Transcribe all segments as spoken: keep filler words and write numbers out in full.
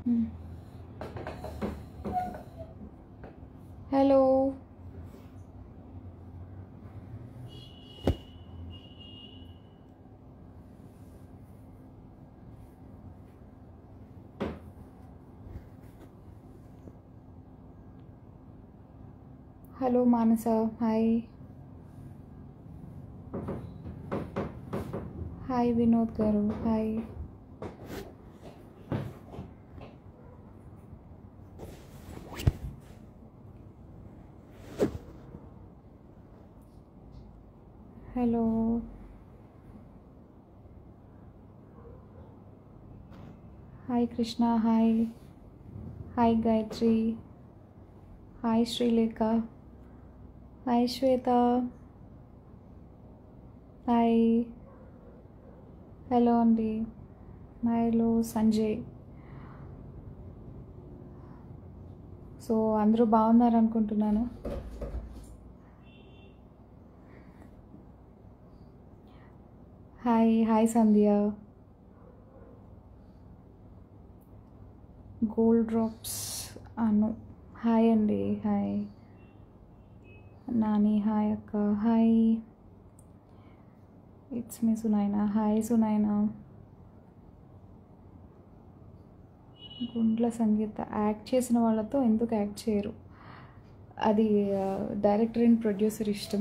Hmm. Hello. Hello, Manasa. Hi. Hi, Vinod Garu. Hi. Hello. Hi, Krishna. Hi. Hi, Gayatri. Hi, Srilekha. Hi, Shweta. Hi. Hello, Andy. Hello, Sanjay. So అందరూ బాగున్నారు అనుకుంటున్నాను. Hi hi Sandhya. Gold drops Anu hi అండి. Hi Nani. Hi అక్క. Hi it's me Sunaina. Hi Sunaina. Gundla Sangeetha act చేసిన వాళ్ళతో ఎందుకు act చేయరు? అది డైరెక్టర్ అండ్ ప్రొడ్యూసర్ ఇష్టం.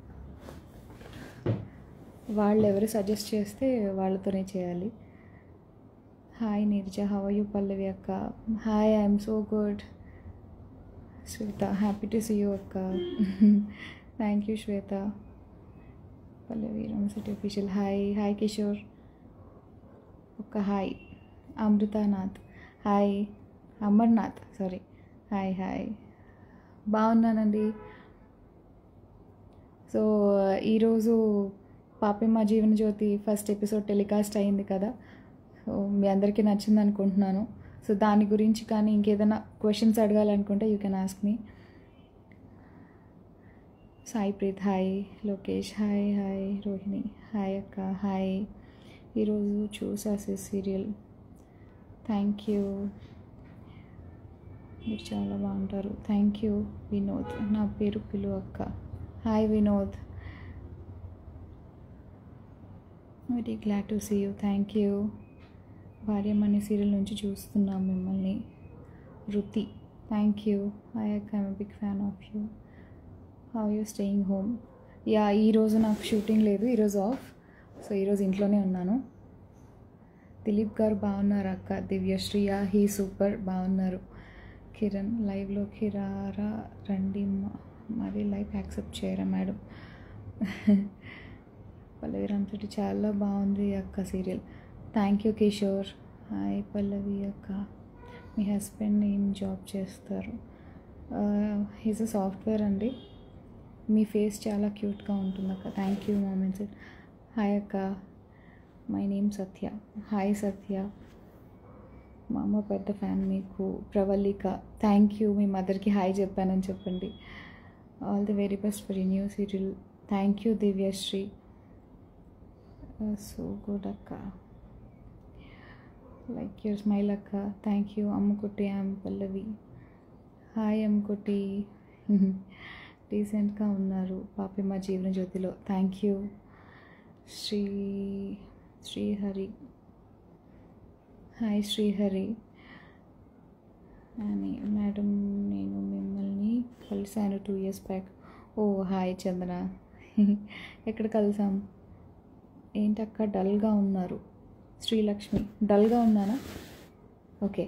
వాళ్ళు ఎవరు సజెస్ట్ చేస్తే వాళ్ళతోనే చేయాలి. Hi Neerja. How are you Pallavi అక్క? Hi I'm so good. Shweta. Happy to see you అక్క. Thank you Shweta. పల్లవి రమసిటీ అఫీషియల్. Hi hi Kishore. ఒక hi. Amruthanath. Hi Amarnath. Sorry. Hi hi. బాగున్నానండి. సో ఈరోజు పాపిమ్మ Jeevan Jyoti first episode telecast అయింది కదా. సో మీ అందరికీ నచ్చింది అనుకుంటున్నాను. సో దాని గురించి కానీ ఇంకేదైనా క్వశ్చన్స్ అడగాలనుకుంటే you can ask me. Sai Preeth. Hi Lokesh. Hi hi Rohini. Hi అక్క. హాయ్. ఈరోజు చూసా సీరియల్. Thank you. మీరు చాలా బాగుంటారు. Thank you Vinod. నా పేరు పిలు అక్క. Hi Vinod. Very glad to see you. Thank you. Bharyamani serial నుంచి చూస్తున్నాం మిమ్మల్ని. రుతి. Thank you. హాయ్ అక్క. I'm big fan of you. How you staying home? Yeah ఈరోజు నాకు షూటింగ్ లేదు, ఈరోజు ఆఫ్. సో ఈరోజు ఇంట్లోనే ఉన్నాను. దిలీప్ గారు బాగున్నారు అక్క. దివ్యశ్రీ. Yeah he super. బాగున్నారు. కిరణ్. లైవ్లోకి రారా రండి మరి లైవ్ యాక్సెప్ట్ చేయరా మేడం? పల్లవి రామశెట్టి. చాలా బాగుంది అక్క serial. Thank you Kishore. Hi Pallavi అక్క. మీ హస్బెండ్ ఏం జాబ్ చేస్తారు? హీజ్ అ సాఫ్ట్వేర్ అండి. మీ ఫేస్ చాలా క్యూట్గా ఉంటుంది అక్క. Thank you moments. హాయ్ అక్క. My name Satya. Hi Satya. మా అమ్మ పెద్ద ఫ్యాన్ మీకు. ప్రవల్లిక. Thank you. మీ మదర్కి హాయ్ చెప్పానని చెప్పండి. All the very best for you new serial. Thank you Divyasri. So good అక్క. లైక్ యూర్ స్మైల్ అక్క. Thank you. Ammukutti. I'm Pallavi. Hi Ammukutti. రీసెంట్గా ఉన్నారు పాపిమ్మ జీవన జ్యోతిలో. Thank you. Sri Srihari. Hi Srihari. అని మేడం నేను మిమ్మల్ని కలిసాను two years back. Oh hi Chandana. ఎక్కడ కలిసాం? ఏంటక్క డల్గా ఉన్నారు? శ్రీలక్ష్మి. డల్గా ఉన్నానా? ఓకే.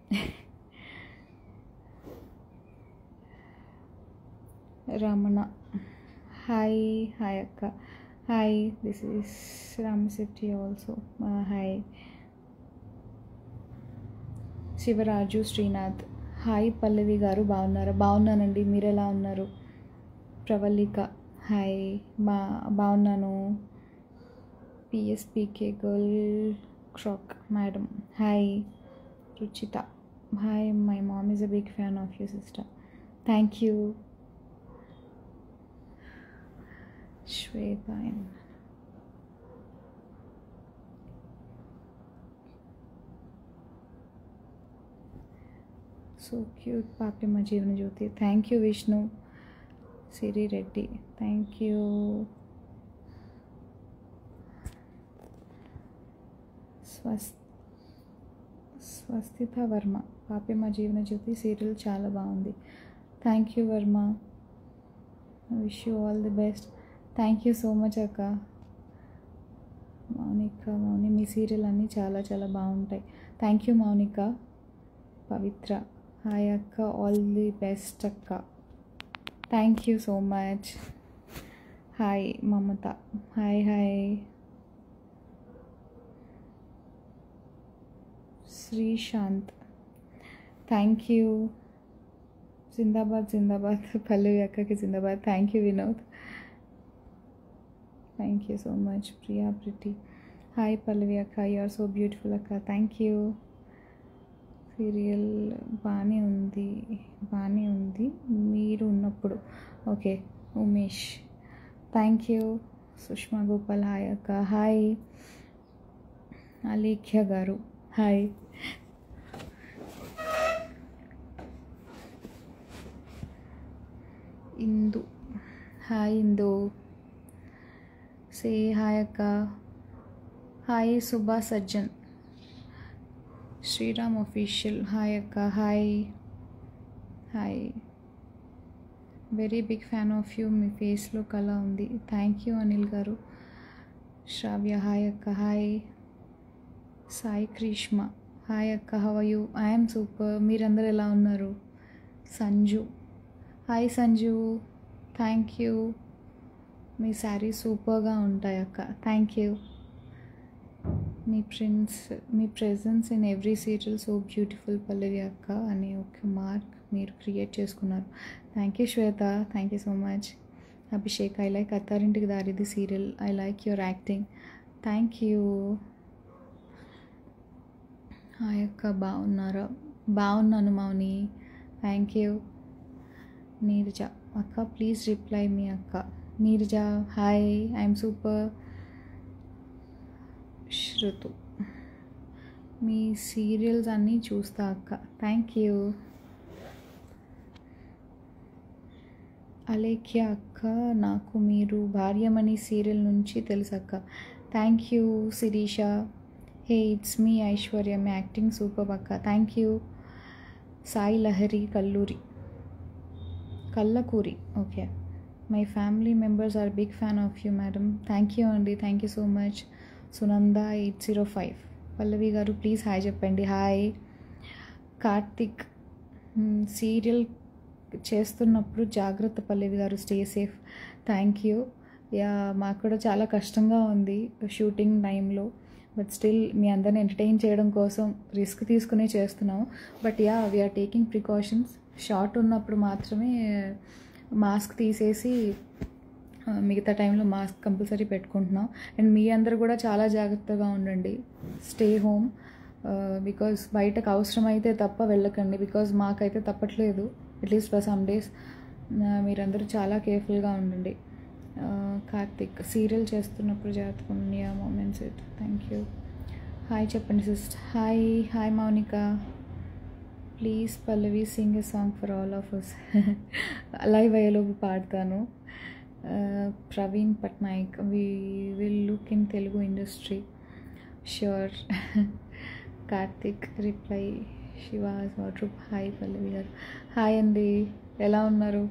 రమణ. హాయ్ హాయ్ అక్క. Hi this is Ramasetti also. Hi. Shivaraju. Srinath. Hi Pallavi గారు. బాగున్నారా? బాగున్నానండి. మీరు ఎలా ఉన్నారు? ప్రవల్లిక. హాయ్. బా బాగున్నాను. PSPK girl crack madam. Hi. Ruchitha. Hi my mom is a big fan of you sister. Thank you. Shweta. So cute పాపిమ Jeevana Jyothi. Thank you Vishnu. Siri Reddy thank you. స్వస్ స్వస్తిత వర్మ పాపిమ జీవన జ్యోతి సీరియల్ చాలా బాగుంది. Thank you Varma. Wish you all the best. Thank you so much అక్క. మౌనిక మౌని మీ serial అన్నీ చాలా చాలా బాగుంటాయి. Thank you Mounika. Pavithra hi అక్క, ఆల్ ది బెస్ట్ అక్క. Thank you so much. Hi Mamatha hi hi. Sreesanth thank you. జిందాబాద్ జిందాబాద్ పల్లవి అక్కకి జిందాబాద్. Thank you Vinod. Thank you so much. Priya Preeti hi Pallavi అక్క, యు ఆర్ సో బ్యూటిఫుల్ అక్క. Thank you. సీరియల్ బాగానే ఉంది బాగానే ఉంది మీరు ఉన్నప్పుడు. Okay Umesh thank you. Sushma Gopal hi అక్క. హాయ్ అలేఖ్య గారు హాయ్. ఇందు హాయ్ ఇందు సే హాయ్ అక్క. Hi Subha Sajjan. Sriram official hi అక్క. Hi hi. Very big fan of you, మీ ఫేస్లో కళ ఉంది. థ్యాంక్ యూ అనిల్ గారు. శ్రావ్య హాయ్ అక్క. హాయ్ సాయి క్రిష్మ హాయ్ అక్క. How are you? I'm super. మీరందరూ ఎలా ఉన్నారు? Sanju hi Sanju. Thank you. మీ శారీ సూపర్గా ఉంటాయి అక్క. Thank you. మీ ప్రిన్స్ మీ presence in every serial so beautiful Pallavi అక్క అనే ఒక మార్క్ మీరు క్రియేట్ చేసుకున్నారు. Thank you Shweta. Thank you so much. Abhishek I like Attarintiki Daredi serial. I like your acting. Thank you. Hi అక్క బాగున్నారా? బాగున్నాను మౌని. Thank you. నీరజ అక్క ప్లీజ్ రిప్లై మీ అక్క. Neeraja hi I'm super. శృతు మీ సీరియల్స్ అన్నీ చూస్తా అక్క. Thank you. అలేఖ్య అక్క నాకు మీరు భార్యమణి సీరియల్ నుంచి తెలుసు అక్క. Thank you Sirisha. Hey it's me Aishwarya, మీ యాక్టింగ్ సూపర్ అక్క. Thank you. Sai Lahari Kalluri Kallakuri okay. My family members are big fan of you madam. Thank you అండి. Thank you so much. Sunanda eight zero five Pallavi గారు ప్లీజ్ హాయ్ చెప్పండి. Hi. Karthik serial చేస్తున్నప్పుడు జాగ్రత్త పల్లవి గారు, stay safe. Thank you. Yeah మాకు కూడా చాలా కష్టంగా ఉంది షూటింగ్ టైంలో, బట్ స్టిల్ మీ అందరిని ఎంటర్టైన్ చేయడం కోసం రిస్క్ తీసుకునే చేస్తున్నాము. But yeah we're taking precautions. Shot ఉన్నప్పుడు మాత్రమే మాస్క్ తీసేసి మిగతా టైంలో మాస్క్ కంపల్సరీ పెట్టుకుంటున్నాం. అండ్ మీ అందరు కూడా చాలా జాగ్రత్తగా ఉండండి. స్టే హోమ్ బికాజ్ బయటకు అవసరమైతే తప్ప వెళ్ళకండి. బికాజ్ మాకైతే తప్పట్లేదు అట్లీస్ట్ ఫర్ సమ్ డేస్. మీరందరూ చాలా కేర్ఫుల్గా ఉండండి. కార్తిక్ సీరియల్ చేస్తున్నప్పుడు జాగ్రత్తగా మూమెంట్స్. Thank you. హాయ్ చెప్పండి sister. Hi hi Mounika. Please Pallavi sing a song for all of us. Live అయ్యేలోపు పాడతాను. Praveen Patnaik we will look in Telugu industry sure. Karthik reply శివాస్ వాట్రూప్. హాయ్ పల్లవి గారు. హాయ్ అండి, ఎలా ఉన్నారు?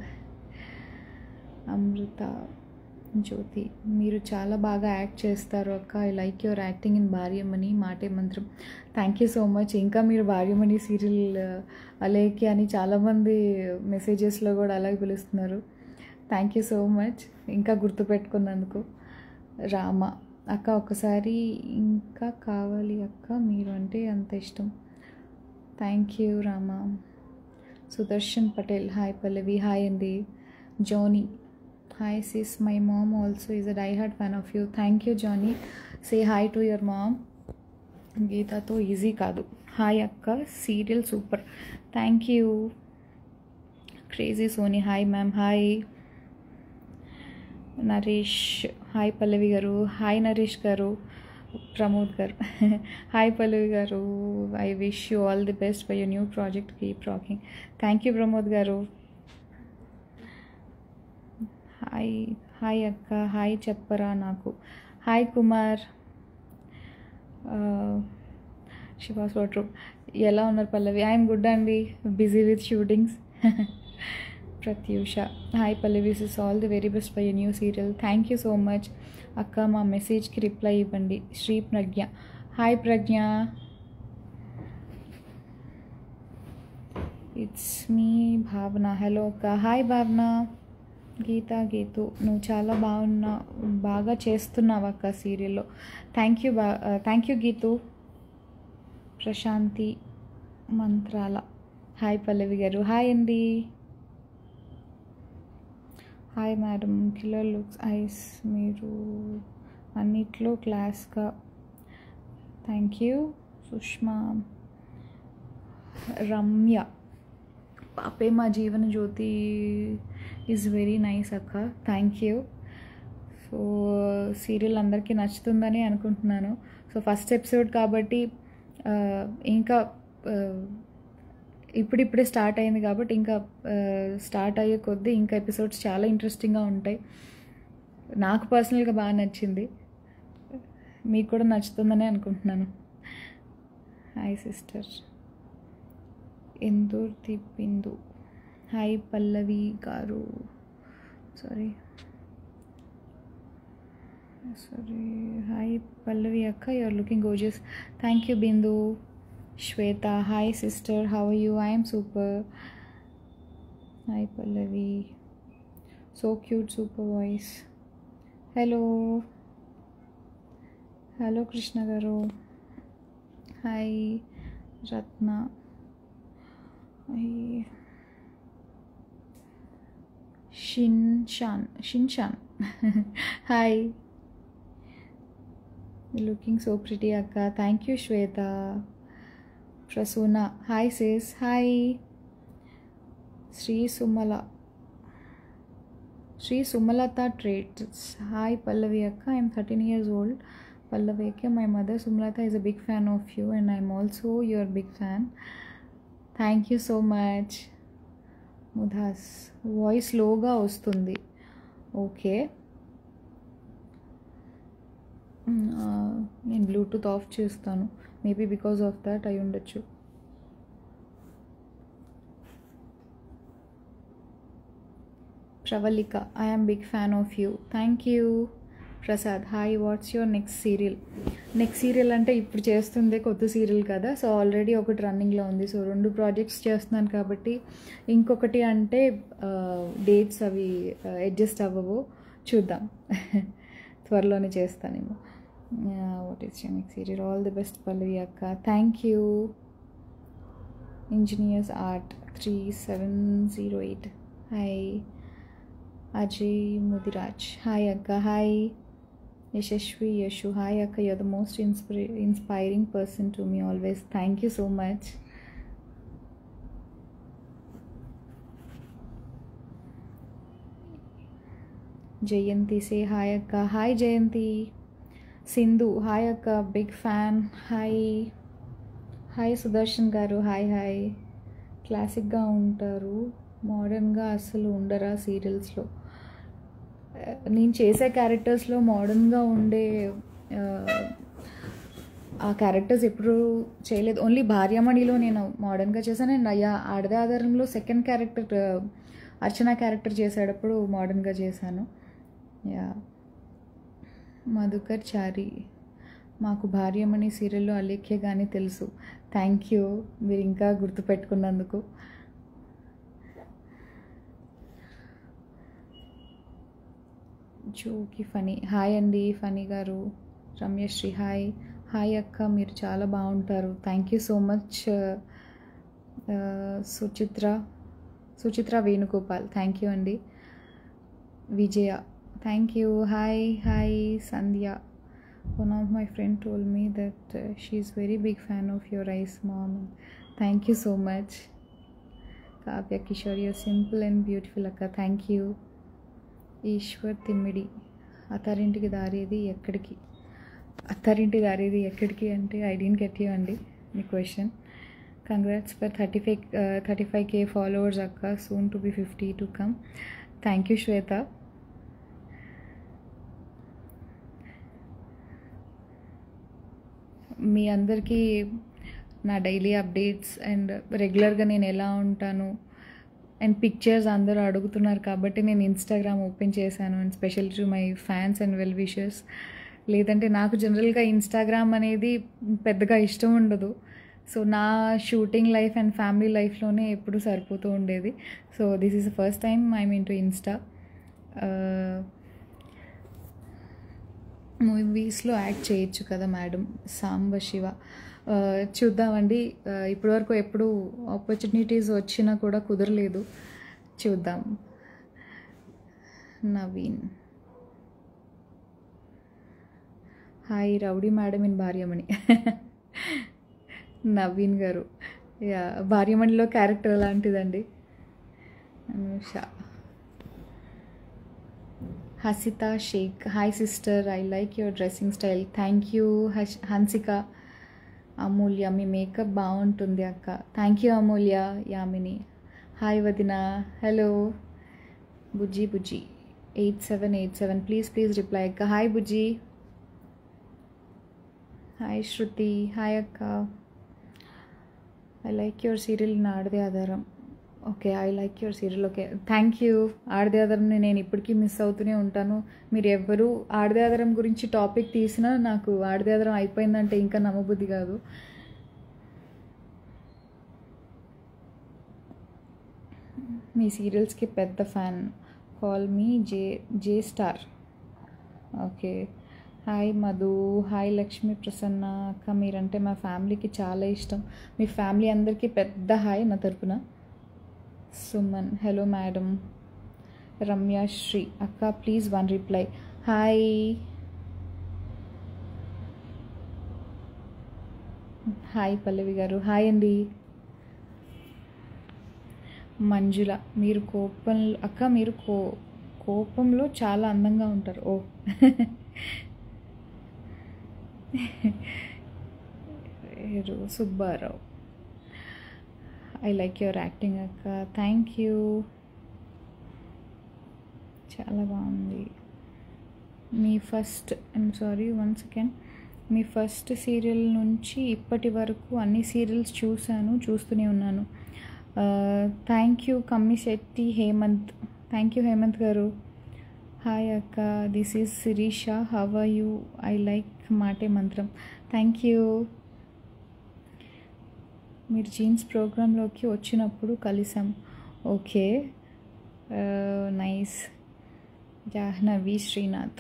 అమృత జ్యోతి మీరు చాలా బాగా యాక్ట్ చేస్తారు అక్క. I like your acting in Bharyamani Maate Mantram. Thank you so much. ఇంకా మీరు భార్యమణి సీరియల్ అలేఖ్య అని చాలామంది మెసేజెస్లో కూడా అలాగే పిలుస్తున్నారు. థ్యాంక్ యూ సో మచ్ ఇంకా గుర్తుపెట్టుకున్నందుకు. రామ అక్క ఒకసారి ఇంకా కావాలి అక్క, మీరు అంటే అంత ఇష్టం. Thank you Rama. Sudarshan Patel hi Pallavi. Hi అండి. Johnny hi sis, my mom also is a die hard fan of you. Thank you Johnny. Say hi to your mom. గీతతో ఈజీ కాదు. హాయ్ అక్క serial super. Thank you. Crazy Sony hi ma'am. Hi Naresh. Hi Pallavi గారు. Hi Naresh గారు. ప్రమోద్ గారు. Hi Pallavi గారు, I wish you all the best for your new project, keep rocking. Thank you Pramod గారు. Hi hi అక్క, hi చెప్పరా నాకు. హాయ్ కుమార్. శివాస్ వాటర్, ఎలా ఉన్నారు పల్లవి? ఐఎమ్ గుడ్ అండి, busy with shootings. Prathyusha, hi Pallavi, this is all the very best for your new serial. Thank you so much అక్క, మా మెసేజ్కి రిప్లై ఇవ్వండి. Sri Pragna, hi Pragna. It's me Bhavana, hello అక్క. హాయ్ భావన. గీత, గీతు, నువ్వు చాలా బాగున్నా బాగా చేస్తున్నావు అక్క సీరియల్లో. థ్యాంక్ యూ బా thank you Geethu. Prashanthi Mantrala, hi Pallavi గారు. హాయ్ అండి. Hi madam, killer looks eyes, మీరు అన్నిట్లో క్లాస్గా. Thank you. Sushma. Ramya, Paape Maa Jeevana Jyothi is very nice అక్క, థ్యాంక్ యూ. సో సీరియల్ అందరికీ నచ్చుతుందని అనుకుంటున్నాను. సో ఫస్ట్ ఎపిసోడ్ కాబట్టి ఇంకా ఇప్పుడిప్పుడే స్టార్ట్ అయింది కాబట్టి ఇంకా స్టార్ట్ అయ్యే కొద్దీ ఇంకా ఎపిసోడ్స్ చాలా ఇంట్రెస్టింగ్గా ఉంటాయి. నాకు పర్సనల్గా బాగా నచ్చింది, మీకు కూడా నచ్చుతుందని అనుకుంటున్నాను. Hi sister. Indur Deepindu, hi Pallavi గారు. సారీ సారీ హాయ్ పల్లవి అక్క, you're looking gorgeous. Thank you Bindu. Shweta, hi sister, how are you? I'm super. Hi Pallavi, so cute, super voice. Hello hello Krishna గారు. Hi Ratna. Shinchan Shinchan hi, looking so pretty అక్క. Thank you Shweta. Prasuna, hi sis. Hi. Sri Sumala, Sri Sumalatha trades, hi Pallavi అక్క, I'm thirteen years old. Pallavi అక్క, my mother Sumalatha is a big fan of you and I'm also your big fan. Thank you so much. ముధాస్, voice లోగా వస్తుంది. Okay, నేను bluetooth off చేస్తాను, maybe because of that అయి ఉండొచ్చు. Pravalika, I'm big fan of you. Thank you. Prasad, hi, what's your next serial? Next serial అంటే ఇప్పుడు చేస్తుంది కొత్త సీరియల్ కదా, సో ఆల్రెడీ ఒకటి రన్నింగ్లో ఉంది. సో రెండు ప్రాజెక్ట్స్ చేస్తున్నాను కాబట్టి ఇంకొకటి అంటే డేట్స్ అవి అడ్జస్ట్ అవ్వవు, చూద్దాం. త్వరలోనే చేస్తానేమో. What is your next serial? All the best Pallavi అక్క. Thank you. Engineers art three seven zero eight, hi. Ajay Mudiraj, hi అక్క. హాయ్. యశస్వి యశు, హాయ్ అక్క, you're the most inspi inspiring person to me always. Thank you so much. Jayanthi, say hi అక్క. Hi Jayanthi. Sindhu, hi అక్క, big fan. Hi. Hi Sudarshan గారు, hi hi. క్లాసిక్గా ఉంటారు, మోడర్న్గా అసలు ఉండరా సీరియల్స్లో? నేను చేసే క్యారెక్టర్స్లో మోడర్న్గా ఉండే ఆ క్యారెక్టర్స్ ఎప్పుడు చేయలేదు. ఓన్లీ భార్యామణిలో నేను మోడర్న్గా చేశాను. అండ్ అయ్యా ఆడదే ఆధారంలో సెకండ్ క్యారెక్టర్ అర్చన క్యారెక్టర్ చేసేటప్పుడు మోడర్న్గా చేశాను. యా. మధుకర్ చారి, మాకు భార్యమణి సీరియల్లో అలేఖ్య కానీ తెలుసు. థ్యాంక్ యూ, మీరు ఇంకా గుర్తుపెట్టుకున్నందుకు. జోకి ఫనీ, హాయ్ అండి ఫనీ గారు. రమ్యశ్రీ, హాయ్. హాయ్ అక్క, మీరు చాలా బాగుంటారు. Thank you so much. Suchitra Suchitra Venugopal, thank you అండి. Vijaya, thank you. Hi hi. Sandhya, one of my friend told me that uh, she is very big fan of your rice mom. Thank you so much. Kavya Kishore, you're simple and beautiful akka. Thank you. Eshwar Thimmidi, Attarintiki Daredi ఎక్కడికి? అత్తారింటి దారేది ఎక్కడికి అంటే I don't get you అండి మీ question. Congrats for thirty five thirty five K followers అక్క, soon to be fifty to come. Thank you Shweta. మీ అందరికీ నా daily updates and రెగ్యులర్గా నేను ఎలా ఉంటాను అండ్ పిక్చర్స్ అందరూ అడుగుతున్నారు కాబట్టి నేను ఇన్స్టాగ్రామ్ ఓపెన్ చేశాను. And special to my fans and well wishers. లేదంటే నాకు జనరల్గా ఇన్స్టాగ్రామ్ అనేది పెద్దగా ఇష్టం ఉండదు. సో నా షూటింగ్ లైఫ్ అండ్ ఫ్యామిలీ లైఫ్లోనే ఎప్పుడు సరిపోతూ ఉండేది. So this is the first time I mean to Insta. మూవీస్లో యాక్ట్ చేయొచ్చు కదా మేడం, సాంబ శివ. చూద్దామండి. ఇప్పటివరకు ఎప్పుడు ఆపర్చునిటీస్ వచ్చినా కూడా కుదరలేదు, చూద్దాం. Naveen hi rowdy madam in Bharyamani. Naveen garu, yeah భార్యమణిలో క్యారెక్టర్ ఎలాంటిదండి? Anusha. Hasitha Shaik hi sister, I like your dressing style. Thank you. హష్ హన్సిక. అమూల్య మీ మేకప్ బాగుంటుంది అక్క. Thank you Amulya. Yamini hi వదిన. Hello. Bujji Bujji eight seven eight seven please please reply అక్క. Hi Bujji. Hi Shruti. Hi అక్క. I like your serial in Aadade Aadharam. Okay, I like your serial. Okay, thank you. Aadade ఆధారంని నేను ఇప్పటికీ మిస్ అవుతూనే ఉంటాను. మీరు ఎవ్వరూ ఆడదే ఆధారం గురించి టాపిక్ తీసినా నాకు ఆడదే ఆధారం అయిపోయిందంటే ఇంకా నమ్మబుద్ధి కాదు. మీ సీరియల్స్కి పెద్ద fan. Call me J J star. Okay. Hi Madhu. Hi Lakshmi Prasanna అక్క, మీరంటే మా ఫ్యామిలీకి చాలా ఇష్టం. మీ ఫ్యామిలీ అందరికీ పెద్ద హాయ్ నా తరపున. Suman hello madam. రమ్య శ్రీ అక్క please one reply. Hi. Hi Pallavi గారు. హాయ్ అండి. మంజుల మీరు కోపం అక్క మీరు కో కోపంలో చాలా అందంగా ఉంటారు. ఓ Subbarao I like your acting అక్క. థ్యాంక్ యూ, చాలా బాగుంది. మీ first I'm sorry one second మీ ఫస్ట్ సీరియల్ నుంచి ఇప్పటి వరకు అన్ని సీరియల్స్ చూశాను, చూస్తూనే ఉన్నాను. Thank you Kammisetti Hemanth. Thank you Hemanth garu. Hi అక్క, this is Sirisha. How are you? I like Maate Mantram. Thank you. మీరు జీన్స్ ప్రోగ్రాంలోకి వచ్చినప్పుడు కలిసాం. Okay, nice. Jahnavi Srinath.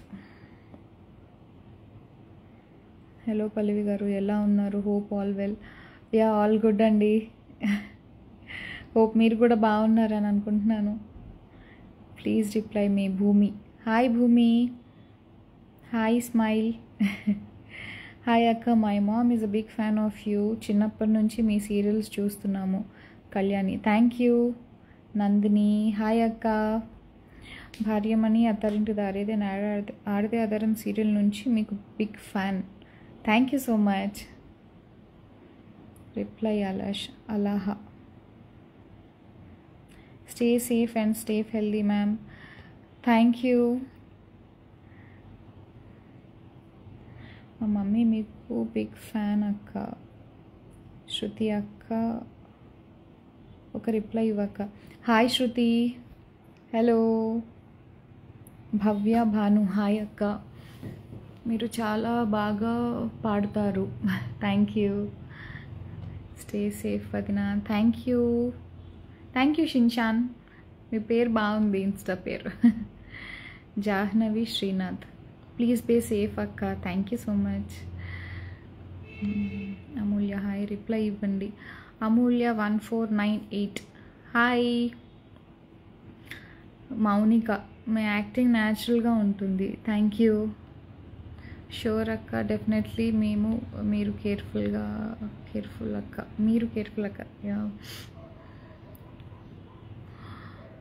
Hello Pallavi garu, ఎలా ఉన్నారు? Hope all well. Yeah all good అండి. హోప్ మీరు కూడా బాగున్నారని అనుకుంటున్నాను. Please reply me. Bhoomi hi Bhoomi. Hi smile. Hi అక్క, my mom is a big fan of you. చిన్నప్పటి నుంచి మీ సీరియల్స్ చూస్తున్నాము. Kalyani thank you. Nandini hi అక్క. భార్యమణి అత్తారింటి దారేదే ఆడదే ఆధారం సీరియల్ నుంచి మీకు big fan. Thank you so much. Reply అలాష్ అలాహా. Stay safe and stay healthy ma'am. Thank you. మా మమ్మీ మీకు బిగ్ ఫ్యాన్ అక్క. శృతి అక్క ఒక రిప్లై ఇవ్వక్క. Hi Shruti. Hello. Bhavya Bhanu hi అక్క, మీరు చాలా బాగా పాడుతారు. Thank you. స్టే సేఫ్ వదిన. Thank you. Thank you Shinchan, మీ పేరు బాగుంది, ఇన్స్టా పేరు. Jahnavi Srinath please be safe అక్క. Thank you so much. Amulya hi, reply ఇవ్వండి. Amulya one four nine eight hi. Mounika మీ యాక్టింగ్ న్యాచురల్గా ఉంటుంది. Thank you. షూర్ అక్క, డెఫినెట్లీ. మేము మీరు కేర్ఫుల్గా కేర్ఫుల్ అక్క మీరు కేర్ఫుల్ అక్క.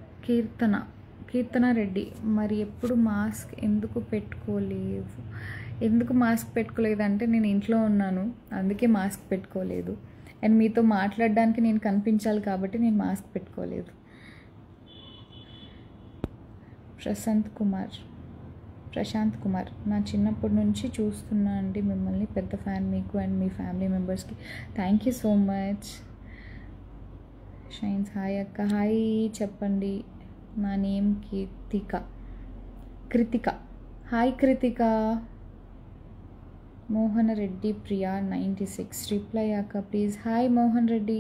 కీర్తన కీర్తన రెడ్డి మరి ఎప్పుడు మాస్క్ ఎందుకు పెట్టుకోలేవు? ఎందుకు మాస్క్ పెట్టుకోలేదంటే నేను ఇంట్లో ఉన్నాను, అందుకే మాస్క్ పెట్టుకోలేదు. అండ్ మీతో మాట్లాడడానికి నేను కనిపించాలి కాబట్టి నేను మాస్క్ పెట్టుకోలేదు. ప్రశాంత్ కుమార్ ప్రశాంత్ కుమార్ నా చిన్నప్పటి నుంచి చూస్తున్నా అండి మిమ్మల్ని, పెద్ద ఫ్యాన్ మీకు అండ్ మీ ఫ్యామిలీ మెంబర్స్కి. Thank you so much. Shines hi అక్క. హాయ్ చెప్పండి. నా name Keerthika Kruthika. Hi Kruthika. Mohan Reddy Priya ninety six reply అక్క ప్లీజ్. హాయ్ మోహన్ రెడ్డి.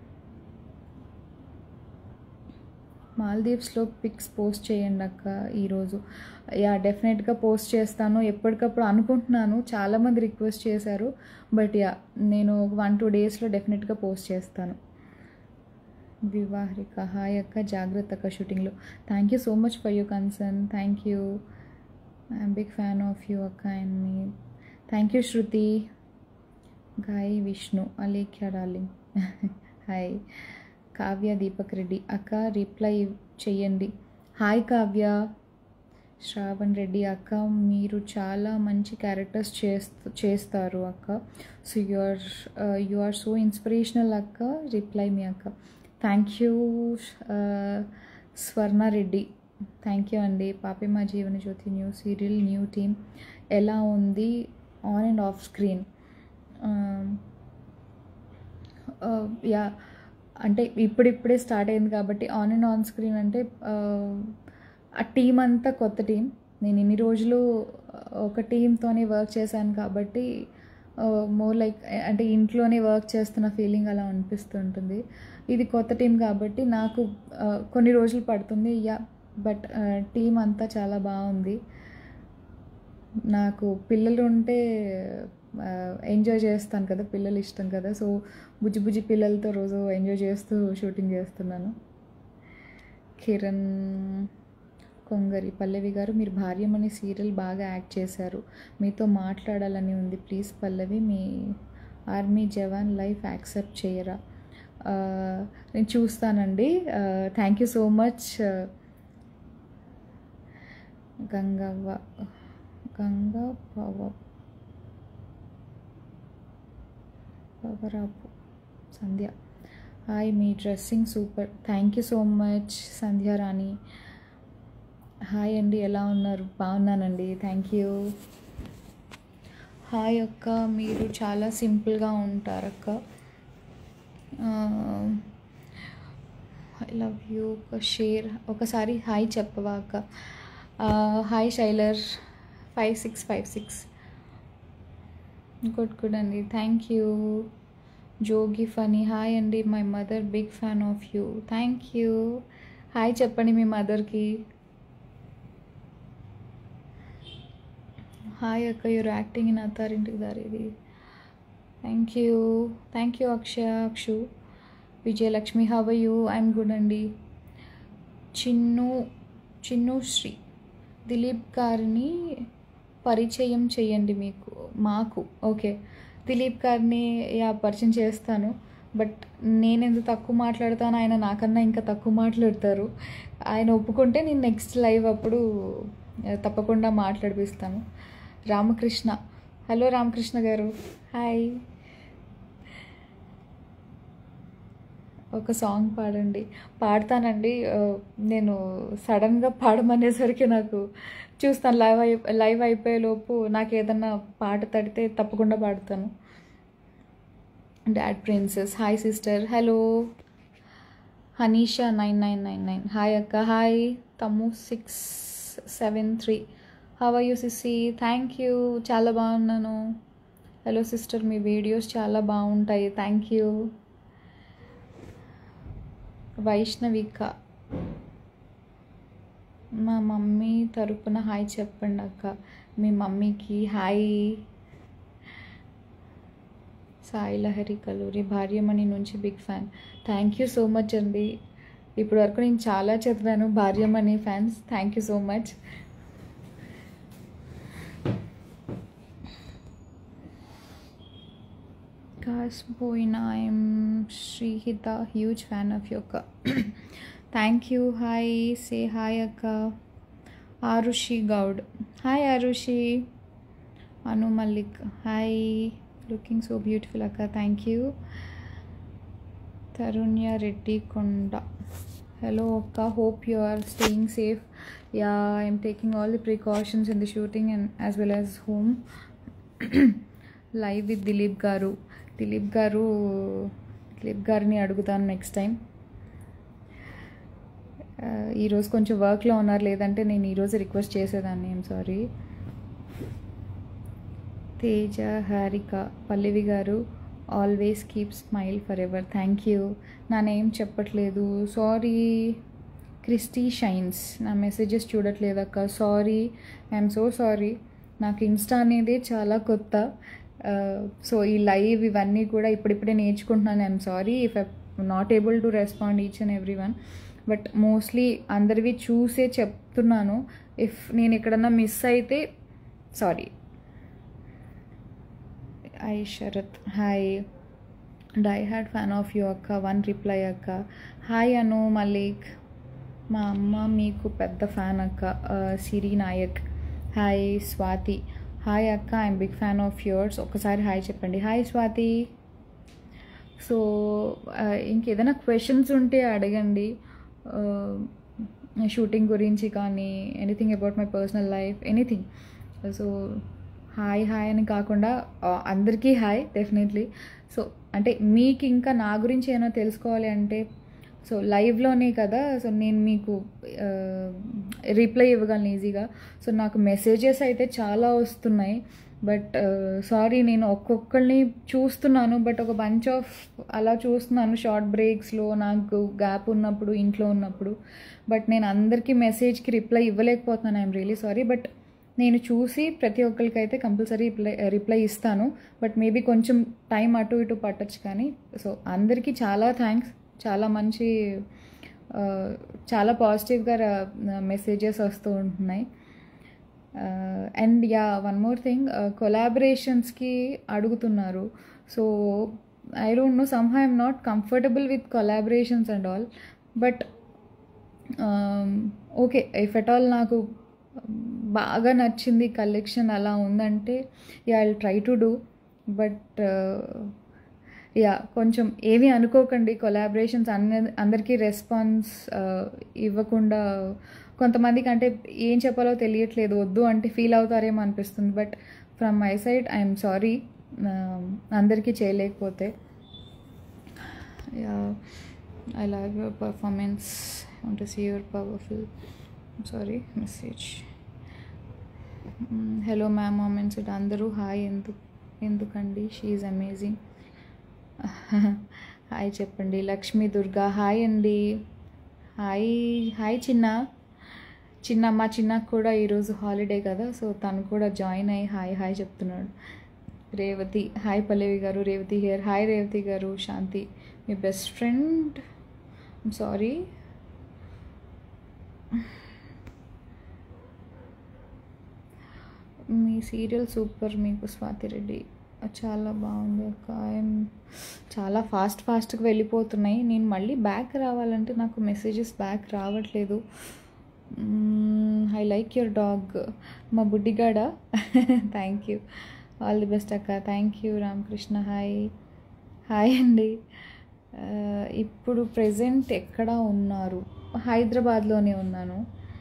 మాల్దీవ్స్లో పిక్స్ పోస్ట్ చేయండి అక్క ఈరోజు. యా డెఫినెట్గా పోస్ట్ చేస్తాను, ఎప్పటికప్పుడు అనుకుంటున్నాను. చాలామంది రిక్వెస్ట్ చేశారు, బట్ యా నేను వన్ టూ డేస్లో డెఫినెట్గా పోస్ట్ చేస్తాను. వివాహిక హాయ్ అక్క. జాగ్రత్త అక్క షూటింగ్లో. Thank you so much for your concern. Thank you. I'm big fan of you అక్క అండ్ మీ. Thank you Shruti. గాయ్ విష్ణు అలేఖ్య డార్లింగ్. హాయ్. కావ్య దీపక్ రెడ్డి అక్క రిప్లై చెయ్యండి. హాయ్ కావ్య. శ్రావణ్ రెడ్డి అక్క మీరు చాలా మంచి క్యారెక్టర్స్ చేస్తూ చేస్తారు అక్క. So you are you are so inspirational అక్క. రిప్లై మీ అక్క. Thank you Swarna Reddy. Thank you అండి. పాపిమా Jeevana Jyothi new serial new team ఎలా ఉంది on and off screen? Yeah అంటే ఇప్పుడిప్పుడే స్టార్ట్ అయింది కాబట్టి ఆన్ అండ్ ఆన్ స్క్రీన్ అంటే ఆ టీం అంతా కొత్త టీం. నేను ఇన్ని రోజులు ఒక టీంతోనే వర్క్ చేశాను కాబట్టి మోర్ లైక్ అంటే ఇంట్లోనే వర్క్ చేస్తున్న ఫీలింగ్ అలా అనిపిస్తుంటుంది. ఇది కొత్త టీం కాబట్టి నాకు కొన్ని రోజులు పడుతుంది. యా బట్ టీం అంతా చాలా బాగుంది. నాకు పిల్లలు ఉంటే ఎంజాయ్ చేస్తాను కదా, పిల్లలు ఇష్టం కదా. సో బుజ్జి బుజ్జి పిల్లలతో రోజు ఎంజాయ్ చేస్తూ షూటింగ్ చేస్తున్నాను. కిరణ్ కొంగరి పల్లవి గారు మీరు భార్యమణి సీరియల్ బాగా యాక్ట్ చేశారు, మీతో మాట్లాడాలని ఉంది ప్లీజ్ పల్లవి. మీ ఆర్మీ జవాన్ లైఫ్ యాక్సెప్ట్ చేయరా? నేను చూస్తానండి. Thank you so much. Gangavva Ganga పవ పవరాపు సంధ్య హాయ్. మీ dressing super. Thank you so much Sandhya Rani. Hi అండి, ఎలా ఉన్నారు? బాగున్నానండి, థ్యాంక్ యూ. హాయ్ అక్క, మీరు చాలా సింపుల్గా ఉంటారు అక్క. I love you. ఒక షేర్ ఒకసారి హాయ్ చెప్పవా అక్క? హాయ్ శైలర్ five six five six. Good good అండి, thank you. Jogi Phani hi అండి. My mother big fan of you. Thank you. Hi చెప్పండి మీ మదర్కి. హాయ్ అక్క, your acting in Attarintiki Daredi. Thank you. Thank you Akshaya Akshu. Vijayalakshmi how are you? I'm good అండి. చిన్ను చిన్ను శ్రీ దిలీప్ గారిని పరిచయం చేయండి మీకు మాకు. ఓకే, దిలీప్ గారిని యా పరిచయం చేస్తాను. బట్ నేను ఎంత తక్కువ మాట్లాడతాను, ఆయన నాకన్నా ఇంకా తక్కువ మాట్లాడతారు. ఆయన ఒప్పుకుంటే నేను నెక్స్ట్ లైవ్ అప్పుడు తప్పకుండా మాట్లాడిపిస్తాను. రామకృష్ణ హలో రామకృష్ణ గారు హాయ్. ఒక సాంగ్ పాడండి. పాడతానండి. నేను సడన్గా పాడమనేసరికి నాకు చూస్తాను లైవ్ అయి లైవ్ అయిపోయేలోపు నాకు ఏదన్నా పాట తడితే తప్పకుండా పాడతాను. Dad princess hi sister. Hello Haneesha nine nine nine nine hi అక్క. హాయ్ తమ్ము six seven three how are you sissy? Thank you, చాలా బాగున్నాను. హలో సిస్టర్, మీ వీడియోస్ చాలా బాగుంటాయి. Thank you. వైష్ణవిక మా మమ్మీ తరపున హాయ్ చెప్పండి అక్క. మీ మమ్మీకి హాయ్. సాయి లహరి కలూరి భార్యమణి నుంచి big fan. Thank you so much అండి. ఇప్పటి వరకు నేను చాలా చదివాను Bharyamani fans. Thank you so much. కాసిపోయిన I'm Srihitha huge fan of you అక్క. Thank you. Hi say hi అక్క. Arushi Goud hi Arushi. Anu Mallik hi, looking so beautiful అక్క, thank you. Tarunya Reddy Konda hello akka, hope you are staying safe. Yeah, I am taking all the precautions in the shooting and as well as home. Live with Dilip garu. Dilip garu Dilip garni adugutanu next time. ఈ రోజు కొంచెం వర్క్లో ఉన్నారు, లేదంటే నేను ఈరోజు request చేసేదాన్ని. I'm sorry. Teja Harika Pallavi garu always keep smile forever, thank you. నా నేమ్ చెప్పట్లేదు, సారీ. క్రిస్టీ షైన్స్ నా మెసేజెస్ చూడట్లేదు అక్క, సారీ, ఐఎమ్ సో సారీ. నాకు ఇన్స్టా అనేది చాలా కొత్త, సో ఈ లైవ్ ఇవన్నీ కూడా ఇప్పుడిప్పుడే నేర్చుకుంటున్నాను. I'm sorry if I not able to respond each and every one, but mostly అందరివి చూసే చెప్తున్నాను. ఇఫ్ నేను ఎక్కడన్నా మిస్ అయితే sorry. I Sharath hi, die hard fan of you అక్క, వన్ రిప్లై అక్క. హాయ్ అను మలిక్, మా అమ్మ మీకు పెద్ద ఫ్యాన్ అక్క. సిరి నాయక్ హాయ్. స్వాతి హాయ్ అక్క, I'm big fan of yours. ఒకసారి హాయ్ చెప్పండి. హాయ్ స్వాతి. సో ఇంకేదైనా క్వశ్చన్స్ ఉంటే అడగండి, షూటింగ్ గురించి కానీ, anything about my personal life, anything. So hi hi అని కాకుండా అందరికీ హాయ్ డెఫినెట్లీ. సో అంటే మీకు ఇంకా నా గురించి ఏమైనా తెలుసుకోవాలి అంటే సో లైవ్లోనే కదా, సో నేను మీకు రిప్లై ఇవ్వగలను ఈజీగా. సో నాకు మెసేజెస్ అయితే చాలా వస్తున్నాయి, బట్ సారీ నేను ఒక్కొక్కరిని చూస్తున్నాను, బట్ ఒక బంచ్ ఆఫ్ అలా చూస్తున్నాను షార్ట్ బ్రేక్స్లో, నాకు గ్యాప్ ఉన్నప్పుడు, ఇంట్లో ఉన్నప్పుడు. బట్ నేను అందరికీ మెసేజ్కి రిప్లై ఇవ్వలేకపోతున్నాను, ఐఎమ్ రియలీ సారీ. బట్ నేను చూసి ప్రతి ఒక్కరికి అయితే కంపల్సరీ రిప్లై రిప్లై ఇస్తాను, బట్ మేబీ కొంచెం టైం అటు ఇటు పట్టచ్చు కానీ. సో అందరికీ చాలా థ్యాంక్స్, చాలా మంచి చాలా పాజిటివ్గా మెసేజెస్ వస్తూ ఉంటున్నాయి. And yeah one more thing, కొలాబరేషన్స్కి అడుగుతున్నారు. So I don't know, somehow I'm not comfortable with collaborations and all, but okay if at all నాకు బాగా నచ్చింది కలెక్షన్ అలా ఉందంటే yeah I will try to do. But yeah కొంచెం ఏమీ అనుకోకండి, కొలాబరేషన్స్ అన్ని అందరికీ రెస్పాన్స్ ఇవ్వకుండా కొంతమందికి అంటే ఏం చెప్పాలో తెలియట్లేదు, వద్దు అంటే ఫీల్ అవుతారేమో అనిపిస్తుంది. But from my side I'm sorry అందరికీ చేయలేకపోతే. Yeah I love your performance, I want to see your powerful. Sorry message. Hello ma'am moments it అందరూ హాయ్ ఎందుకు ఎందుకండి షీ ఈజ్ అమేజింగ్. హాయ్ చెప్పండి. లక్ష్మీ దుర్గా హాయ్ అండి. హాయ్ హాయ్ చిన్న చిన్న మా చిన్నకు కూడా ఈరోజు హాలిడే కదా, సో తను కూడా జాయిన్ అయ్యి హాయ్ హాయ్ చెప్తున్నాడు. రేవతి హాయ్ పల్లవి గారు, రేవతి హియర్. హాయ్ రేవతి గారు. శాంతి మీ బెస్ట్ ఫ్రెండ్, ఐమ్ సారీ. మీ సీరియల్ సూపర్, మీకు స్వాతి రెడ్డి చాలా బాగుంది అక్క. ఐఎమ్ చాలా ఫాస్ట్ ఫాస్ట్గా వెళ్ళిపోతున్నాయి, నేను మళ్ళీ బ్యాక్ రావాలంటే నాకు మెసేజెస్ బ్యాక్ రావట్లేదు. ఐ లైక్ యువర్ డాగ్, మా బుడ్డిగాడ. Thank you, all the best అక్క. Thank you. Ramakrishna hi hi అండి. ఇప్పుడు ప్రజెంట్ ఎక్కడ ఉన్నారు? హైదరాబాద్లోనే ఉన్నాను.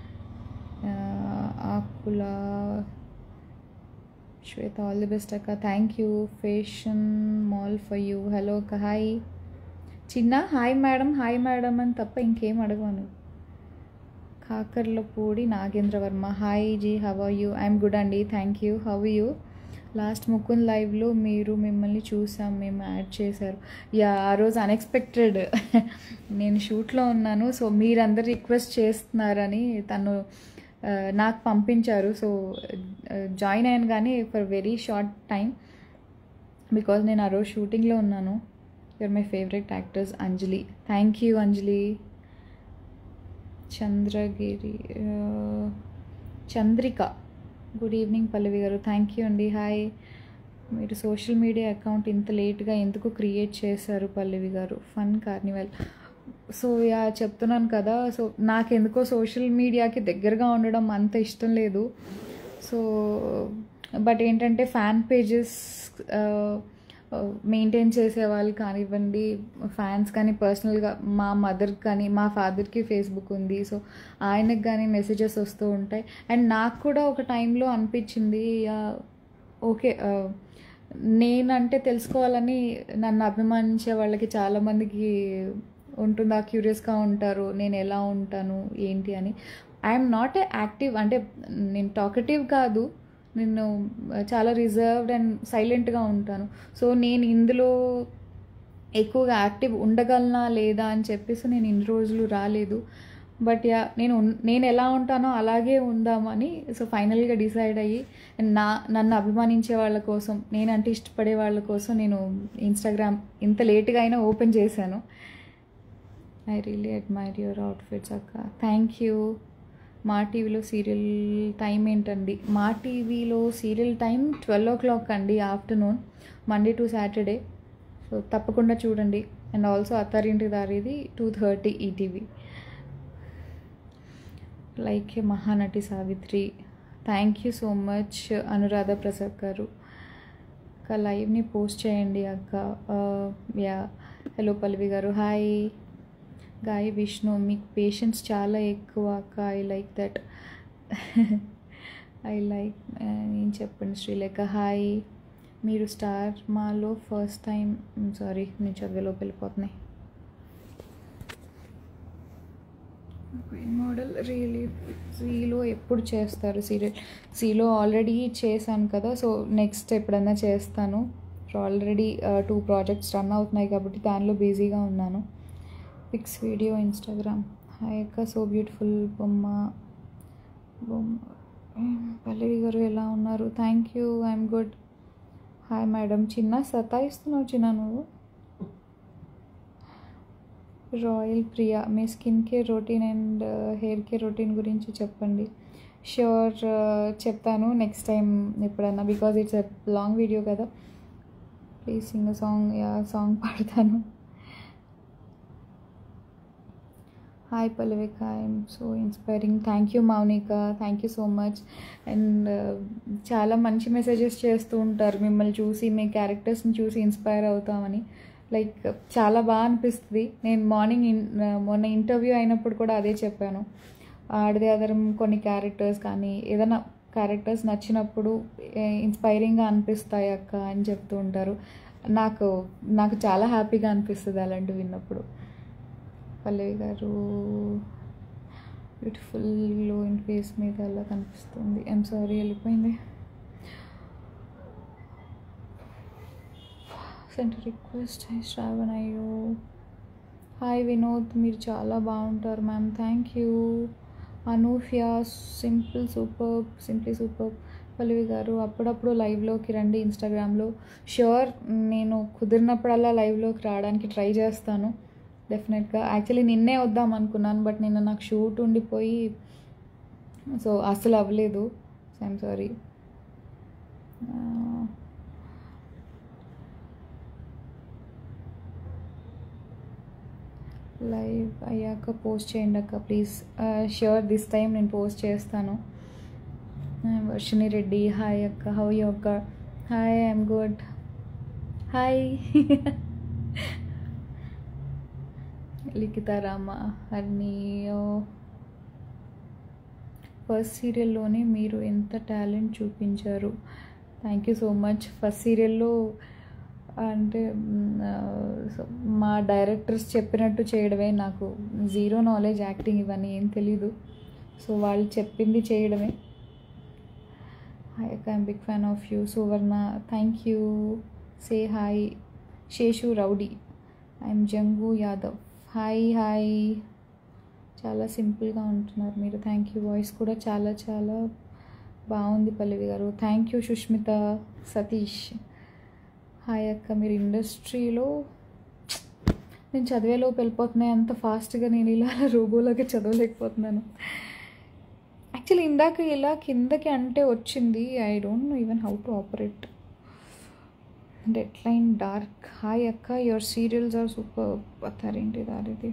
Akula Swetha all the best అక్క. Thank you. Fashion mall for you. Hello అక్క హాయ్. చిన్న హాయ్ మేడం హాయ్ మేడం అని తప్ప ఇంకేం అడగను. Kakarlapudi Nagendra Varma hi ji, how are you? I'm good అండి, thank you. How you? Last Mukund లైవ్లో మీరు మిమ్మల్ని చూసాం, మేము యాడ్ చేశారు. యా ఆ రోజు అన్ఎక్స్పెక్టెడ్, నేను షూట్లో ఉన్నాను, సో మీరందరు రిక్వెస్ట్ చేస్తున్నారని తను నాకు పంపించారు. సో జాయిన్ అయ్యాను కానీ for very short time, because నేను ఆ రోజు షూటింగ్లో ఉన్నాను. You're my favourite actors. Anjali thank you Anjali. Chandragiri Chandrika good evening Pallavi గారు. థ్యాంక్ యూ అండి. హాయ్. మీరు సోషల్ మీడియా అకౌంట్ ఇంత లేట్గా ఎందుకు క్రియేట్ చేశారు పల్లవి గారు? Fun Carnival. సో యా చెప్తున్నాను కదా, సో నాకెందుకో సోషల్ మీడియాకి దగ్గరగా ఉండడం అంత ఇష్టం లేదు. సో బట్ ఏంటంటే ఫ్యాన్ పేజెస్ మెయింటైన్ చేసే వాళ్ళు కానివ్వండి, ఫ్యాన్స్ కానీ, పర్సనల్గా మా మదర్కి కానీ మా ఫాదర్కి ఫేస్బుక్ ఉంది. సో ఆయనకు కానీ మెసేజెస్ వస్తూ ఉంటాయి. అండ్ నాకు కూడా ఒక టైంలో అనిపించింది, ఓకే నేనంటే తెలుసుకోవాలని నన్ను అభిమానించే వాళ్ళకి చాలామందికి ఉంటుందా, క్యూరియస్గా ఉంటారు నేను ఎలా ఉంటాను ఏంటి అని. ఐఎమ్ నాట్ ఏ యాక్టివ్, అంటే నేను టాకటివ్ కాదు, నేను చాలా రిజర్వ్డ్ అండ్ సైలెంట్గా ఉంటాను. సో నేను ఇందులో ఎక్కువగా యాక్టివ్ ఉండగలనా లేదా అని చెప్పేసి నేను ఇన్ని రోజులు రాలేదు. బట్ యా నేను నేను ఎలా ఉంటానో అలాగే ఉందామని సో ఫైనల్గా డిసైడ్ అయ్యి నా నన్ను అభిమానించే వాళ్ళ కోసం, నేనంటే ఇష్టపడే వాళ్ళ కోసం నేను ఇన్స్టాగ్రామ్ ఇంత లేట్గా అయినా ఓపెన్ చేశాను. I really admire your outfits అక్క. Thank you. మా టీవీలో సీరియల్ టైం ఏంటండి? మా టీవీలో serial time twelve o'clock అండి, afternoon, Monday to Saturday. So తప్పకుండా చూడండి. And also Attarinti Daredi two thirty ETV. Like Mahanati Savitri. Thank you so much Anuradha Prasad garu. అక్క లైవ్ని పోస్ట్ చేయండి అక్క. యా హలో పల్లవి గారు, హాయ్. గాయ విష్ణు, మీకు పేషెన్స్ చాలా ఎక్కువ అక్క. I like that. I like ఏం చెప్పండి. శ్రీలేఖ హాయ్. మీరు స్టార్ మాలో ఫస్ట్ టైం, సారీ నేను చదివేలోకి వెళ్ళిపోతున్నాయి. మోడల్ రియలీ సీలో ఎప్పుడు చేస్తారు సీరియల్? సీలో ఆల్రెడీ చేశాను కదా, సో నెక్స్ట్ ఎప్పుడైనా చేస్తాను. ఆల్రెడీ టూ ప్రాజెక్ట్స్ రన్ అవుతున్నాయి కాబట్టి దానిలో బిజీగా ఉన్నాను. Pics video Instagram. హాయ్ అక్క, సో బ్యూటిఫుల్ బొమ్మ. బొమ్మ పల్లవి గారు ఎలా ఉన్నారు? Thank you, I'm good. Hi madam. చిన్న సతాయిస్తున్నావు చిన్న నువ్వు. రాయల్ ప్రియా, మీ skin care routine and hair care routine గురించి చెప్పండి. ష్యూర్, చెప్తాను నెక్స్ట్ టైం ఎప్పుడన్నా, because it's a long video కదా. Please sing song. Yeah song పాడతాను. హాయ్ పల్లవిక, I'm so inspiring. Thank you Mounika, thank you so much. And చాలా మంచి messages చేస్తూ ఉంటారు మిమ్మల్ని చూసి, మీ క్యారెక్టర్స్ని చూసి ఇన్స్పైర్ అవుతామని. లైక్ చాలా బాగా అనిపిస్తుంది. నేను మార్నింగ్ ఇన్ మొన్న ఇంటర్వ్యూ అయినప్పుడు కూడా అదే చెప్పాను. ఆడది ఆధారం కొన్ని క్యారెక్టర్స్ కానీ ఏదైనా క్యారెక్టర్స్ నచ్చినప్పుడు ఇన్స్పైరింగ్గా అనిపిస్తాయి అక్క అని చెప్తూ ఉంటారు. నాకు నాకు చాలా హ్యాపీగా అనిపిస్తుంది అలాంటివి విన్నప్పుడు. పల్లవి గారు బ్యూటిఫుల్ గ్లో ఇన్ ఫేస్ మీద అలా కనిపిస్తుంది. ఐఎమ్ సారీ, వెళ్ళిపోయింది. Center request. హై శ్రావణ్. అయ్యో హాయ్ వినోద్, మీరు చాలా బాగుంటారు మ్యామ్. Thank you. అనూఫ్యా, simple super, simply super. Pallavi garu అప్పుడప్పుడు లైవ్లోకి రండి ఇన్స్టాగ్రామ్లో. ష్యూర్, నేను కుదిరినప్పుడల్లా లైవ్లోకి రావడానికి ట్రై చేస్తాను డెఫినెట్గా. యాక్చువల్లీ నిన్నే వద్దాం అనుకున్నాను, బట్ నిన్న నాకు షూట్ ఉండిపోయి సో అస్సలు అవ్వలేదు. So I'm sorry. లైవ్ అయ్యాక పోస్ట్ చేయండి అక్క ప్లీజ్. ష్యూర్, దిస్ టైం నేను పోస్ట్ చేస్తాను. వర్షిణి రెడ్డి, హాయ్ అక్క, హౌ యూ అక్క? Hi, I'm good. Hi. Likhitha Rama, హర్నియో. ఫస్ట్ సీరియల్లోనే మీరు ఎంత టాలెంట్ చూపించారు. Thank you so much. First సీరియల్లో అంటే మా డైరెక్టర్స్ చెప్పినట్టు చేయడమే. నాకు జీరో నాలెడ్జ్, యాక్టింగ్ ఇవన్నీ ఏం తెలీదు. సో వాళ్ళు చెప్పింది చేయడమే. హాయ్ అక్క, I'm big fan of you. Suvarna, thank you. Say hi. Seshu rowdy, I'm Jangu Yadav. Hi hi. చాలా సింపుల్గా ఉంటున్నారు మీరు. Thank you. వాయిస్ కూడా చాలా చాలా బాగుంది పల్లవి గారు. Thank you. Sushmitha Satish, hi అక్క. మీరు ఇండస్ట్రీలో నేను చదివేలోపు వెళ్ళిపోతున్నాయి అంత ఫాస్ట్గా. నేను ఇలా రోబోలాగా చదవలేకపోతున్నాను. యాక్చువల్లీ ఇందాక ఇలా కిందకి అంటే వచ్చింది. I don't know even how to operate. Dead line dark. Hi అక్క, యువర్ సీరియల్స్ ఆర్ సూపర్. అత్తారింటి దారిది.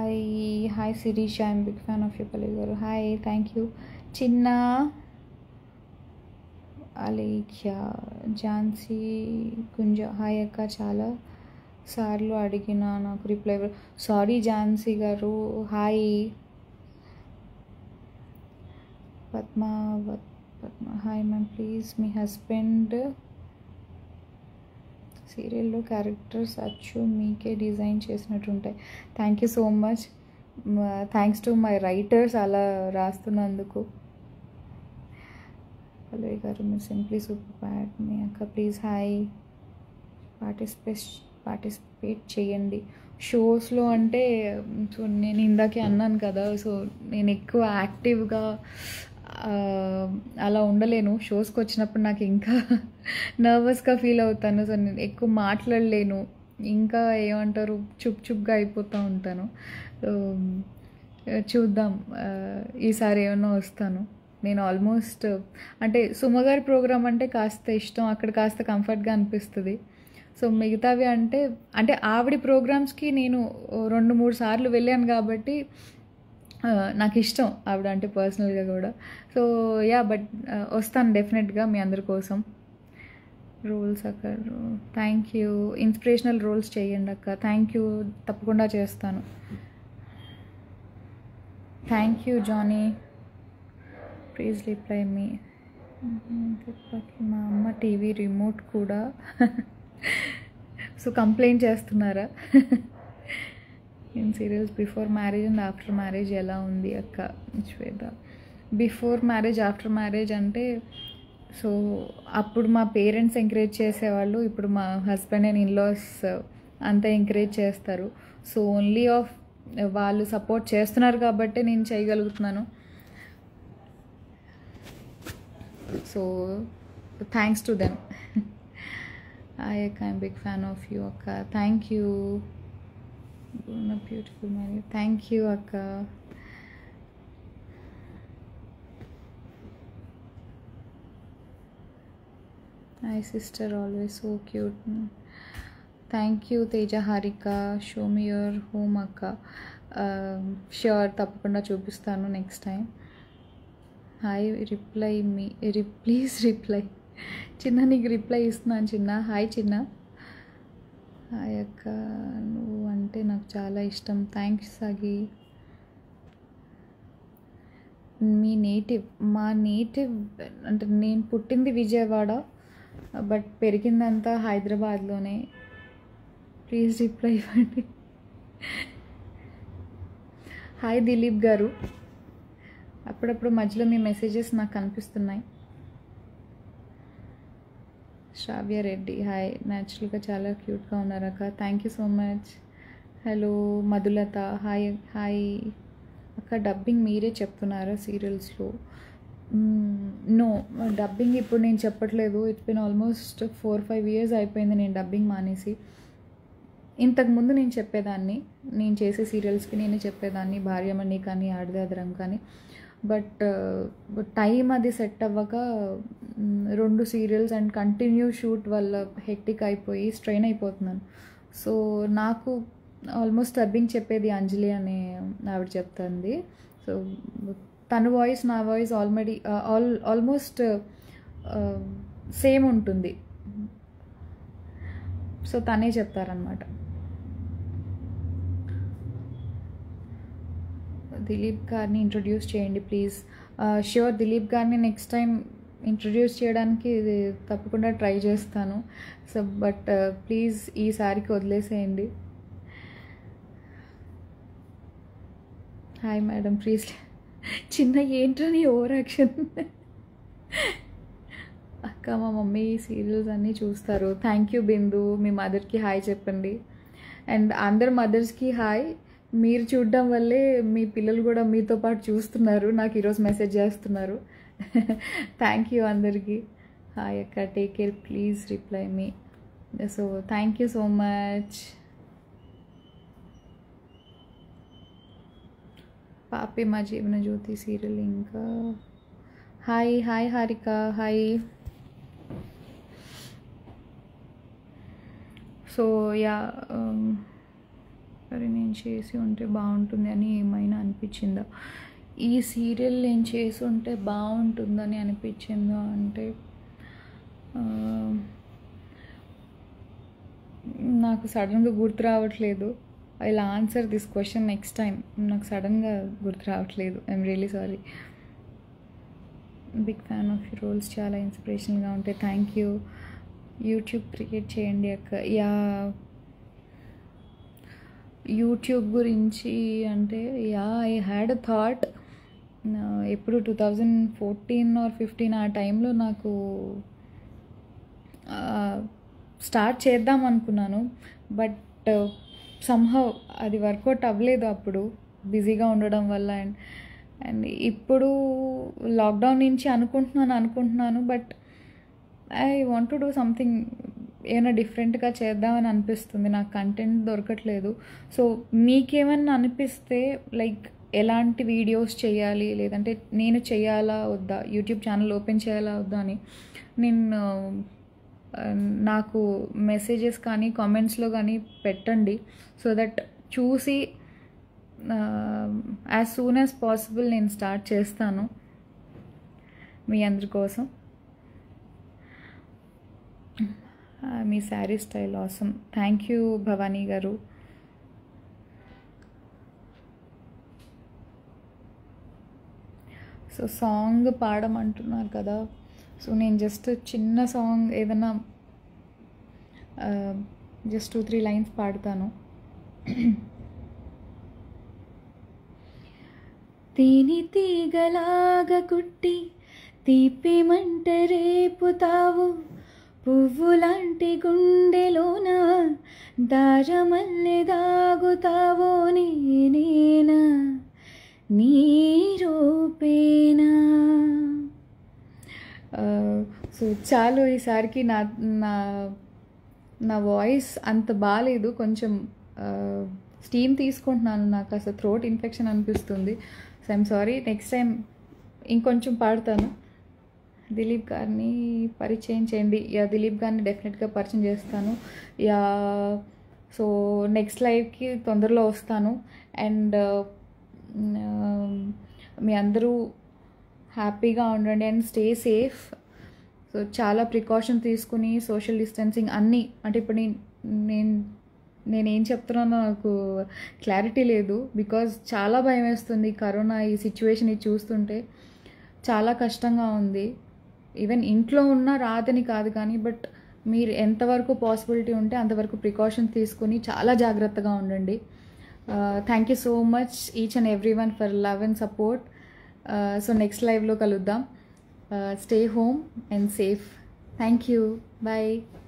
Hi hi Shirisha, I'm big fan of you Pallavi గారు. Hi, thank you. చిన్న అలేఖ్య, ఝాన్సీ గుంజ, హాయ్ అక్క, చాలా సార్లు అడిగినా నాకు రిప్లై. సారీ ఝాన్సీ గారు. Hi Padmavat Padma, hi ma'am, please మీ హస్బెండ్ సీరియల్లో క్యారెక్టర్స్ అచ్చు మీకే డిజైన్ చేసినట్టుంటాయి. Thank you so much. Thanks to my writers అలా రాస్తున్నందుకు. పల్లవి గారు, మీరు సింప్లీ సూపర్ బ్యాడ్. మీ అక్క ప్లీజ్ హాయ్, పార్టిసిపేట్ పార్టిసిపేట్ చేయండి షోస్లో అంటే. సో నేను ఇందాకే అన్నాను కదా, సో నేను ఎక్కువ యాక్టివ్గా అలా ఉండలేను. షోస్కి వచ్చినప్పుడు నాకు ఇంకా నర్వస్గా ఫీల్ అవుతాను. సో నేను ఎక్కువ మాట్లాడలేను, ఇంకా ఏమంటారు చుప్ చుప్గా అయిపోతూ ఉంటాను. చూద్దాం, ఈసారి ఏమన్నా వస్తాను. నేను ఆల్మోస్ట్ అంటే సుమగారి ప్రోగ్రామ్ అంటే కాస్త ఇష్టం, అక్కడ కాస్త కంఫర్ట్గా అనిపిస్తుంది. సో మిగతావి అంటే అంటే ఆవిడ ప్రోగ్రామ్స్కి నేను రెండు మూడు సార్లు వెళ్ళాను కాబట్టి నాకు ఇష్టం ఆవిడ అంటే పర్సనల్గా కూడా. సో యా, బట్ వస్తాను డెఫినెట్గా మీ అందరి కోసం. రోల్స్ అక్క, థ్యాంక్ యూ. ఇన్స్పిరేషనల్ రోల్స్ చేయండి అక్క. థ్యాంక్ యూ, తప్పకుండా చేస్తాను. Thank you Johnny, please reply me. మా అమ్మ టీవీ రిమోట్ కూడా సో కంప్లైంట్ చేస్తున్నారా? In serials before marriage and after marriage ఎలా ఉంది అక్క? Swetha, before marriage after marriage అంటే, సో అప్పుడు మా పేరెంట్స్ ఎంకరేజ్ చేసేవాళ్ళు, ఇప్పుడు మా హస్బెండ్ అండ్ ఇన్లాస్ అంతా ఎంకరేజ్ చేస్తారు. సో ఓన్లీ ఆఫ్ వాళ్ళు సపోర్ట్ చేస్తున్నారు కాబట్టి నేను చేయగలుగుతున్నాను. So thanks to them. Hi అక్క, I'm big fan of you అక్క. Thank you. Beautiful Mary, thank you అక్క. Hi sister, always so cute. Thank you Teja Harika. Show me your home అక్క. Sure, తప్పకుండా చూపిస్తాను next time. Hi, reply me రి please reply. చిన్న నీకు reply ఇస్తున్నాను చిన్న. హాయ్ చిన్న. హాయ్ అక్క, నువ్వు అంటే నాకు చాలా ఇష్టం. థ్యాంక్స్ సగి. మీ నేటివ్? మా నేటివ్ అంటే నేను పుట్టింది విజయవాడ, బట్ పెరిగిందంతా హైదరాబాద్లోనే. ప్లీజ్ రిప్లై ఇవ్వండి. హాయ్ దిలీప్ గారు, అప్పుడప్పుడు మధ్యలో మీ మెసేజెస్ నాకు కనిపిస్తున్నాయి. శ్రావ్య రెడ్డి, హాయ్, న్యాచురల్గా చాలా క్యూట్గా ఉన్నారు అక్క. Thank you so much. Hello Madhulatha, hi hi అక్క. డబ్బింగ్ మీరే చెప్తున్నారా సీరియల్స్లో? నో, డబ్బింగ్ ఇప్పుడు నేను చెప్పట్లేదు. It's been almost four five years అయిపోయింది నేను డబ్బింగ్ మానేసి. ఇంతకుముందు నేను చెప్పేదాన్ని, నేను చేసే సీరియల్స్కి నేనే చెప్పేదాన్ని, భార్యమణి కానీ ఆడదాదరం కానీ. బట్ టైం అది సెట్ అవ్వక రెండు సీరియల్స్ అండ్ కంటిన్యూ షూట్ వల్ల హెక్టిక్ అయిపోయి స్ట్రెయిన్ అయిపోతున్నాను. సో నాకు ఆల్మోస్ట్ డబ్బింగ్ చెప్పేది అంజలి అనే ఆవిడ చెప్తుంది. సో తన వాయిస్ నా voice already all almost same ఉంటుంది. సో తనే చెప్తారనమాట. దిలీప్ గారిని ఇంట్రొడ్యూస్ చేయండి ప్లీజ్. ష్యూర్, దిలీప్ గారిని నెక్స్ట్ టైం ఇంట్రొడ్యూస్ చేయడానికి తప్పకుండా ట్రై చేస్తాను. సో బట్ ప్లీజ్ ఈసారికి వదిలేసేయండి. Hi madam, please. చిన్న ఏంటని ఓవర్ యాక్షన్. అక్క, మా మమ్మీ సీరియల్స్ అన్నీ చూస్తారు. థ్యాంక్ యూ బిందు. మీ మదర్కి హాయ్ చెప్పండి. అండ్ అందరు మదర్స్కి హాయ్. మీరు చూడడం వల్లే మీ పిల్లలు కూడా మీతో పాటు చూస్తున్నారు, నాకు ఈరోజు మెసేజ్ చేస్తున్నారు. థ్యాంక్ యూ అందరికీ. హాయ్ అక్క, take care, please reply me. So thank you so much. పాపి మా జీవన జ్యోతి సీరియల్ ఇంకా. Hi hi Harika, hi. So yeah, మరి నేను చేసి ఉంటే బాగుంటుంది అని ఏమైనా అనిపించిందా? ఈ సీరియల్ నేను చేసి ఉంటే బాగుంటుందని అనిపించిందా అంటే నాకు సడన్గా గుర్తు రావట్లేదు. I will answer this question next time. నాకు సడన్గా గుర్తు రావట్లేదు. I'm really sorry. Big fan of you roles, చాలా ఇన్స్పిరేషన్గా ఉంటాయి. Thank you. యూట్యూబ్ క్రియేట్ చేయండి అక్క. యా, యూట్యూబ్ గురించి అంటే yeah I had a thought. ఎప్పుడు two thousand fourteen or fifteen ఆ టైంలో నాకు స్టార్ట్ చేద్దాం అనుకున్నాను. బట్ సమ్హౌ అది వర్కౌట్ అవ్వలేదు అప్పుడు, బిజీగా ఉండడం వల్ల. అండ్ అండ్ ఇప్పుడు లాక్డౌన్ నుంచి అనుకుంటున్నాను అనుకుంటున్నాను but I want to do something, ఏమైనా డిఫరెంట్గా చేద్దామని అనిపిస్తుంది. నాకు కంటెంట్ దొరకట్లేదు. సో మీకేమన్నా అనిపిస్తే లైక్ ఎలాంటి వీడియోస్ చేయాలి, లేదంటే నేను చేయాలా వద్దా, యూట్యూబ్ ఛానల్ ఓపెన్ చేయాలా వద్దా అని నేను నాకు మెసేజెస్ కానీ కామెంట్స్లో కానీ పెట్టండి. సో దట్ చూసి యాజ్ సూన్ యాజ్ పాసిబుల్ నేను స్టార్ట్ చేస్తాను మీ అందరి కోసం. మీ sari style awesome. Thank you Bhavani గారు. సో సాంగ్ పాడమంటున్నారు కదా, సో నేను జస్ట్ చిన్న సాంగ్ ఏదైనా జస్ట్ టూ త్రీ లైన్స్ పాడతాను. తేనె తీగలాగా కుట్టి తీపి మంట రేపుతావు, పువ్వులాంటి గుండెలోన దారమల్లె దాగుతావో, నేనేనా నీ రూపేనా. సో చాలు, ఈసారికి నా నా నా వాయిస్ అంత బాగాలేదు, కొంచెం స్టీమ్ తీసుకుంటున్నాను, నాకు అసలు థ్రోట్ ఇన్ఫెక్షన్ అనిపిస్తుంది. So I'm sorry. Next time ఇంకొంచెం పాడతాను. దిలీప్ గారిని పరిచయం చేయండి. యా, దిలీప్ గారిని డెఫినెట్గా పరిచయం చేస్తాను. యా, సో నెక్స్ట్ లైవ్కి తొందరలో వస్తాను. అండ్ మీ అందరూ హ్యాపీగా ఉండండి అండ్ స్టే సేఫ్. సో చాలా ప్రికాషన్ తీసుకుని సోషల్ డిస్టెన్సింగ్ అన్నీ, అంటే ఇప్పుడు నేను నేను నేనేం చెప్తున్నానో నాకు క్లారిటీ లేదు, బికాజ్ చాలా భయం వేస్తుంది కరోనా ఈ సిచ్యువేషన్ ఇది చూస్తుంటే. చాలా కష్టంగా ఉంది. ఈవెన్ ఇంట్లో ఉన్నా రాదని కాదు కానీ, బట్ మీరు ఎంతవరకు పాసిబిలిటీ ఉంటే అంతవరకు ప్రికాషన్స్ తీసుకుని చాలా జాగ్రత్తగా ఉండండి. Thank you so much each and every one for love and support. So next లైవ్లో కలుద్దాం. Stay home and safe. Thank you. Bye.